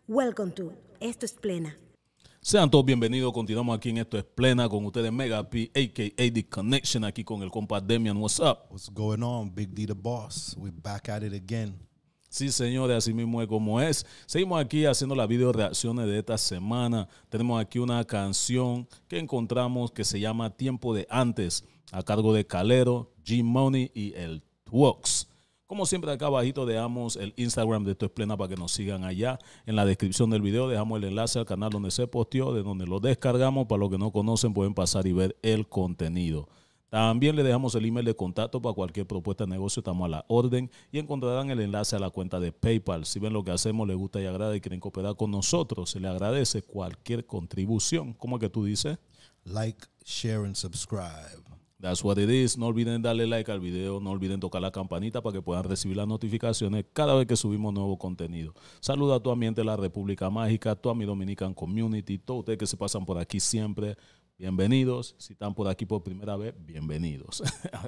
Welcome to Esto es Plena. Sean todos bienvenidos. Continuamos aquí en Esto es Plena con ustedes Mega P, a.k.a. The Connection, aquí con el compa Demian. What's up? What's going on? Big D the Boss. We're back at it again. Sí, señores, así mismo es como es. Seguimos aquí haciendo las video reacciones de esta semana. Tenemos aquí una canción que encontramos que se llama Tiempo de Antes, a cargo de Calero, G-Money y el Twox. Como siempre, acá abajito dejamos el Instagram de Esto es Plena para que nos sigan allá. En la descripción del video dejamos el enlace al canal donde se posteó, de donde lo descargamos. Para los que no conocen, pueden pasar y ver el contenido. También le dejamos el email de contacto para cualquier propuesta de negocio. Estamos a la orden y encontrarán el enlace a la cuenta de PayPal. Si ven lo que hacemos, les gusta y agrada y quieren cooperar con nosotros, se les agradece cualquier contribución. ¿Cómo es que tú dices? Like, share, and subscribe. That's what it is. No olviden darle like al video. No olviden tocar la campanita para que puedan recibir las notificaciones cada vez que subimos nuevo contenido. Saluda a tu ambiente de la República Mágica, a toda mi Dominican Community, todos ustedes que se pasan por aquí siempre. Bienvenidos. Si están por aquí por primera vez, bienvenidos.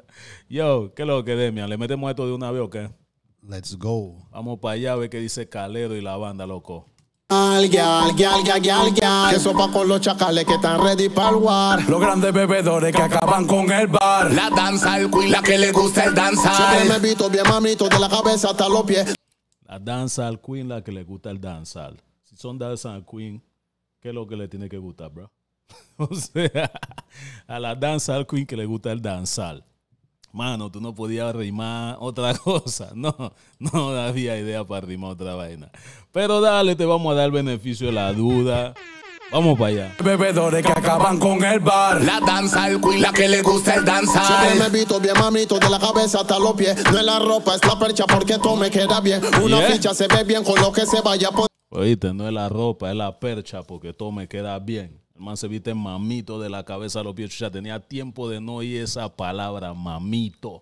Yo, ¿qué es lo que Demian? ¿Le metemos esto de una vez o qué? Let's go. Vamos para allá a ver qué dice Calero y la banda, loco. Gyal, que sopa con los chacales que están ready para el war. Los grandes bebedores que acaban con el bar. La danza al queen, la que le gusta el danzar. Siempre me visto bien mamito de la cabeza hasta los pies. La danza al queen, la que le gusta el danzar. Si son danza al queen, ¿qué es lo que le tiene que gustar, bro? O sea, a la danza al queen que le gusta el danzar. Mano, tú no podías rimar otra cosa. No había idea para rimar otra vaina. Pero dale, te vamos a dar el beneficio de la duda. Vamos para allá. Bebedores que acaban con el bar. La danza al queen, la que le gusta el danzar. Siempre me visto bien mamito de la cabeza hasta los pies. No es la ropa, es la percha porque todo me queda bien. Una ficha se ve bien con lo que se vaya por... Oíste, no es la ropa, es la percha porque todo me queda bien. El man se viste mamito de la cabeza a los pies. Ya tenía tiempo de no oír esa palabra, mamito.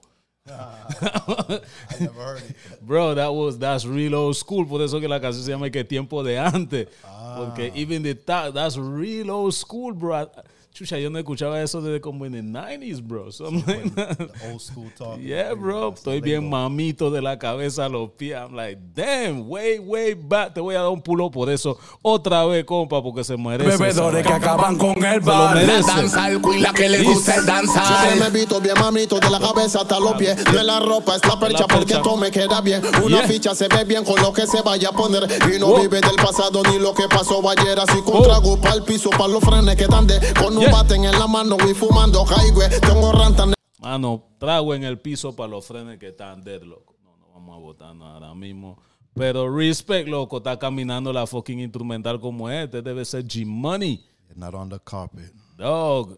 I never heard it. Bro, that's real old school. Por eso que la canción se llama que Tiempo de Antes. Porque even that's real old school, bro. Chucha, yo no escuchaba eso desde como en the 90s, bro. The old school talk. Yeah, bro. Estoy bien mamito de la cabeza a los pies. I'm like, damn, way back. Te voy a dar un pulo por eso otra vez, compa, porque se merece. Bebedores que acaban con el bar. La danza al queen, la que le gusta el danzar. Siempre me visto bien mamito de la cabeza hasta los pies. No es la ropa, es la percha porque todo me queda bien. Una ficha se ve bien con lo que se vaya a poner. Y no vive del pasado ni lo que pasó ayer. Así con trago para el piso, para los frenes que dan de... Con baten en la mano y fumando highway. Tengo ranta. Mano, trago en el piso para los frenes que están dead, loco. No vamos a votar nada ahora mismo. Pero respect, loco. Está caminando la fucking instrumental como este. Debe ser G-Money. Not on the carpet. Dog.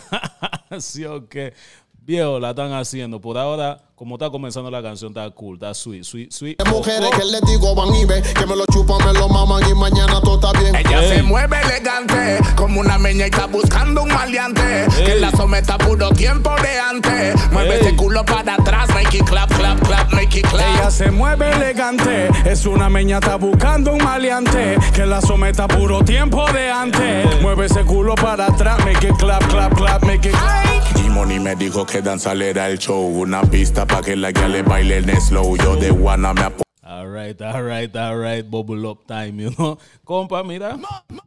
Sí, ok. Viejo, la están haciendo. Por ahora, como está comenzando la canción, está cool, está sweet. Mujeres que les digo van y ven, que me lo chupan, me lo maman y mañana todo está bien. Ella se mueve elegante, como una meña y está buscando un maleante. Que la someta puro tiempo de antes. Mueve ese culo para atrás, make it clap, clap, clap, make it clap. Ella se mueve elegante, es una meña, está buscando un maleante. Que la someta puro tiempo de antes. Mueve ese culo para atrás, make it clap, clap, clap, make it clap. G-Money me dijo que danzar era el show, una pista pa' que la que le baile en slow. Yo de Guana me apoyo. All right. Bubble up time, you know. Compa, mira.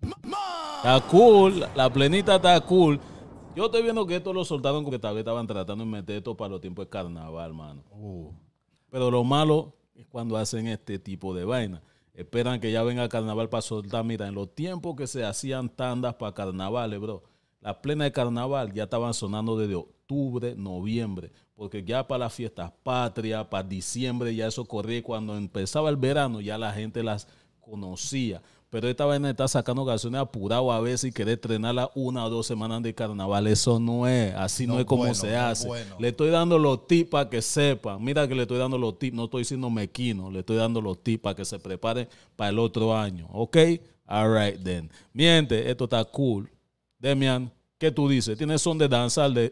Está cool. La plenita está cool. Yo estoy viendo que esto lo soltaron porque tal vez estaban tratando de meter esto para los tiempos de carnaval, mano. Pero lo malo es cuando hacen este tipo de vaina. Esperan que ya venga el carnaval para soltar. Mira, en los tiempos que se hacían tandas para carnavales, bro. Las plenas de carnaval ya estaban sonando desde octubre, noviembre, porque ya para las fiestas patrias, para diciembre, ya eso corría. Cuando empezaba el verano ya la gente las conocía. Pero esta vaina está sacando canciones apurado a veces y querer estrenarla 1 o 2 semanas de carnaval. Eso no es, así no es como se hace. Bueno. Le estoy dando los tips para que sepan. Mira que le estoy dando los tips, no estoy siendo mequino, le estoy dando los tips para que se preparen para el otro año. ¿Ok? All right, then. Miente, esto está cool. Demian, ¿qué tú dices? ¿Tienes son de danzar de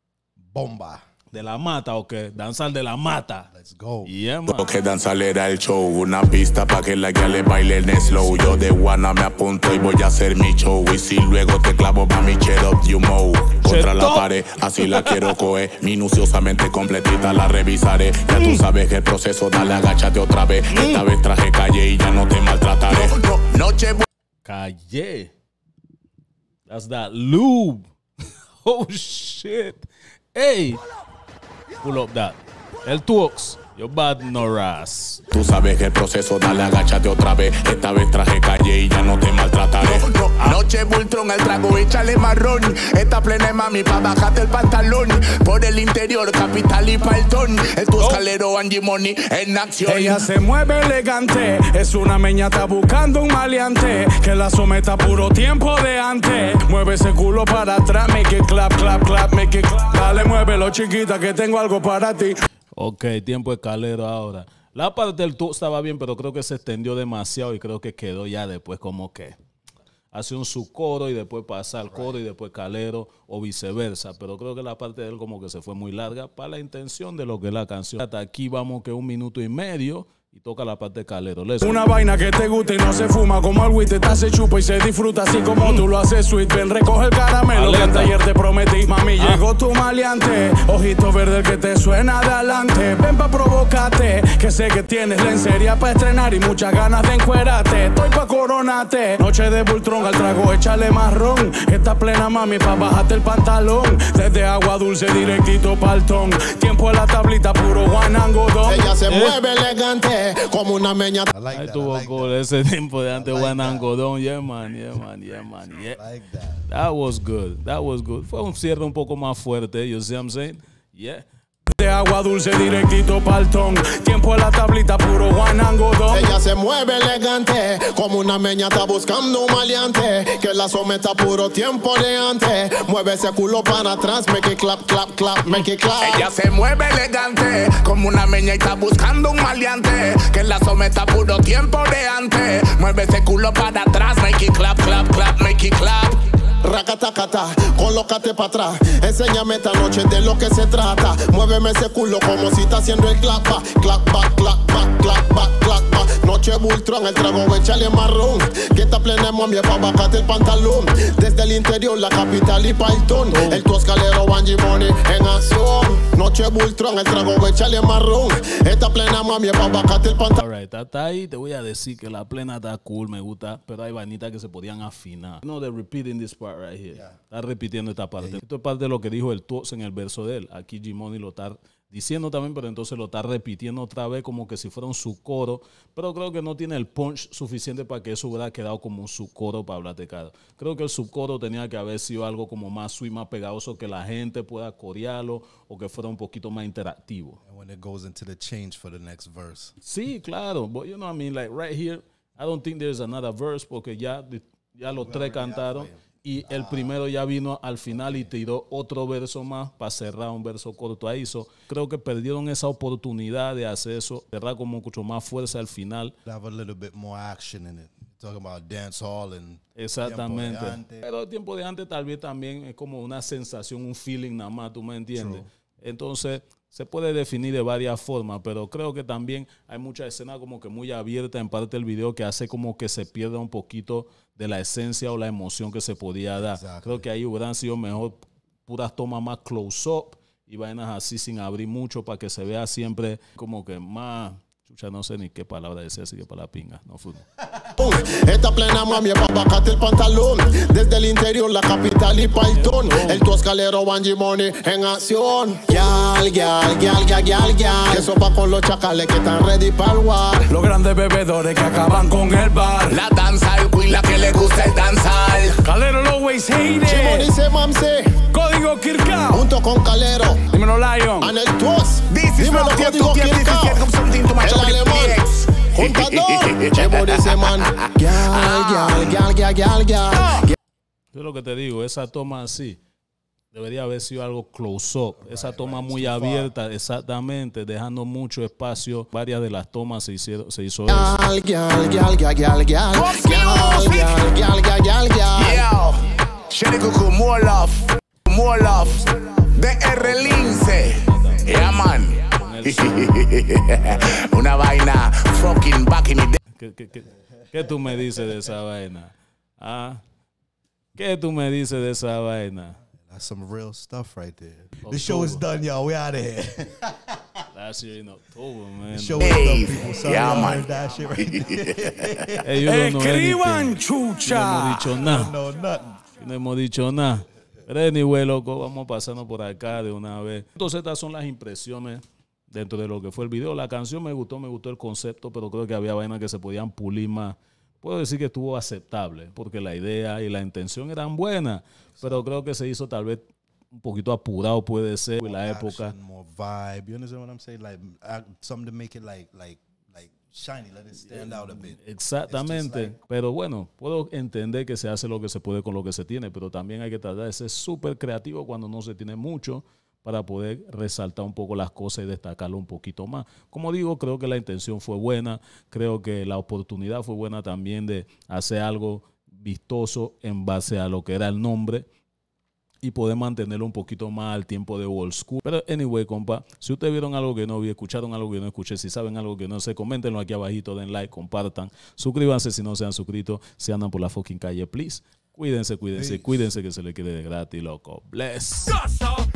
bomba? ¿De la mata o qué? Danzar de la mata. Let's go. Yeah, man. Que danzar era el show, una pista pa' que la que le baile en slow. Yo de Guana me apunto y voy a hacer mi show. Y si luego te clavo pa' mi chet up you mo. Contra la pared, así la quiero coger. Minuciosamente completita la revisaré. Ya tú sabes que el proceso, dale, agáchate otra vez. Esta vez traje calle y ya no te maltrataré. No noche. Calle. That's that lube. Oh, shit. Hey. Pull up that. El Tuox. Yo bad no ras. Tú sabes que el proceso, dale, agáchate otra vez. Esta vez traje Calle y ya no te maltrataré. Noche Bultrón, el trago, échale marrón. Esta plena es mami, pa' bajarte el pantalón. Por el interior, Capital y Paltón. El Tuscalero, Angie Money, en acción. Ella se mueve elegante, es una meñata buscando un maleante. Que la someta puro tiempo de antes. Mueve ese culo para atrás, make it clap, clap, clap, make it clap. Dale, muévelo, chiquita, que tengo algo para ti. Ok, tiempo de Calero ahora. La parte del tour estaba bien, pero creo que se extendió demasiado y creo que quedó ya después como que hace un subcoro y después pasa al coro y después Calero o viceversa. Pero creo que la parte de él como que se fue muy larga para la intención de lo que es la canción. Hasta aquí vamos que 1 minuto y medio y toca la parte de Calero. Una vaina que te gusta y no se fuma como el wheat, se chupa y se disfruta así como tú lo haces sweet. Ven, recoge el caramelo que hasta ayer te prometí. Mami, llegó tu maleante, ojito verde el que te suena de adelante. Ven pa' provocarte, que sé que tienes lencería pa' estrenar y muchas ganas de encuerarte. Estoy pa' coronarte, noche de Bultrón, al trago échale marrón. Esta plena mami pa' bajarte el pantalón. Desde agua dulce directito paltón. Tiempo en la tablita, puro wine and godón. Ella se mueve elegante como una meña. Ahí tuvo cool ese tiempo de antes, Juan Angodón. Yeah, man, yeah, man, yeah, man, yeah. That was good, that was good. Fue un cierre un poco más fuerte, you see what I'm saying? Yeah. De agua dulce directito paltón. Tiempo en la tablita, puro wine and godón. Ella se mueve elegante como una meña, está buscando un maleante. Que la someta puro tiempo de antes. Mueve ese culo para atrás, make it clap, clap, clap, make it clap. Ella se mueve elegante como una meña y está buscando un maleante. Que la someta puro tiempo de antes. Mueve ese culo para atrás, make it clap, clap, clap, make it clap. Racatacata, colócate para atrás. Enséñame esta noche de lo que se trata. Muéveme ese culo como si está haciendo el clap back, clap back, clap back, clap back, clap back. Noche Bultrón, el trago échale marrón. Que esta plena mami pa' bajarte el pantalón. Desde el interior, la Capital y Paltón. El Tuscalero, Angie Money en acción. Noche Bultrón, el trago échale marrón. Esta plena mami pa' bajarte el pantalón. Alright, hasta ahí te voy a decir que la plena está cool, me gusta, pero hay vainitas que se podían afinar. No, they're repeating this part right here. Está repitiendo esta parte. Esto es parte de lo que dijo el Tuox en el verso de él. Aquí G-Money lo está diciendo también, pero entonces lo está repitiendo otra vez como que si fuera un subcoro, pero creo que no tiene el punch suficiente para que eso hubiera quedado como un subcoro para hablar de cada. Creo que el subcoro tenía que haber sido algo como más sweet, más pegajoso, que la gente pueda corearlo o que fuera un poquito más interactivo. And when it goes into the change for the next verse. Sí, claro, but you know what I mean, like right here, I don't think there's another verse porque ya los tres cantaron. Y el primero ya vino al final y tiró otro verso más para cerrar un verso corto ahí. So, creo que perdieron esa oportunidad de hacer eso, cerrar con mucho más fuerza al final. Have a little bit more action in it. Talking about dance hall and exactamente. Pero el tiempo de antes tal vez también es como una sensación, un feeling nada más, ¿tú me entiendes? True. Entonces se puede definir de varias formas, pero creo que también hay mucha escena como que muy abierta en parte del video que hace como que se pierda un poquito de la esencia o la emoción que se podía dar. Exactly. Creo que ahí hubieran sido mejor puras tomas más close-up y vainas así sin abrir mucho para que se vea siempre como que más... Chucha, no sé ni qué palabra decir, así que para la pinga, no fútbol. Esta plena mami pa' bajarte el pantalón. Desde el interior, la Capital y Paltón. El Tuscalero, Angie Money en acción. Gyal, gyal, gyal, gyal, gyal, gyal. Que sopa con los chacales que están ready para el war. Los grandes bebedores que acaban con el bar. La danza, el queen, la que le gusta el danzar. Calero always hate it. Chimo dice mamse. Código Kirkao. Junto con Calero. Dímelo Lion. And el Tuox. Dímelo Código Kirkao. El alemán. Contador. Chimo dice man. Gyal, gyal, gyal, gyal, gyal. Yo lo que te digo, esa toma así debería haber sido algo close-up. Esa toma muy abierta, exactamente, dejando mucho espacio. Varias de las tomas se hizo eso. Gyal, gyal, gyal, gyal, gyal, gyal. Gyal, gyal, gyal, gyal, gyal. Yeah. Shelly Cuckoo, more love. DR Lince. Yeah, man. Una vaina fucking back in the day. ¿Qué tú me dices de esa vaina? ¿Ah? ¿Qué tú me dices de esa vaina? That's some real stuff right there. The show is done, y'all. We out of here. Last year in October, man. Show it up, people. Sorry, Yeah, I man. heard that shit right there. Hey, you don't know Escriban, anything. No chucha. hemos dicho nada. No, nothing. No hemos dicho nada. Pero anyway, loco, vamos pasando por acá de una vez. Entonces, estas son las impresiones dentro de lo que fue el video. La canción me gustó el concepto, pero creo que había vainas que se podían pulir más. Puedo decir que estuvo aceptable, porque la idea y la intención eran buenas, pero creo que se hizo tal vez un poquito apurado, puede ser, en la época. Action, more vibe. You understand what I'm saying? Like something to make it like shiny, let it stand out a bit. Exactamente, pero bueno, puedo entender que se hace lo que se puede con lo que se tiene, pero también hay que tratar de ser súper creativo cuando no se tiene mucho para poder resaltar un poco las cosas y destacarlo un poquito más. Como digo, creo que la intención fue buena, creo que la oportunidad fue buena también de hacer algo vistoso en base a lo que era el nombre y poder mantenerlo un poquito más al tiempo de old school. Pero anyway, compa, si ustedes vieron algo que no vi, escucharon algo que no escuché, si saben algo que no sé, coméntenlo aquí abajito, den like, compartan, suscríbanse si no se han suscrito, si andan por la fucking calle, please. Cuídense, que se les quede de gratis, loco. Bless.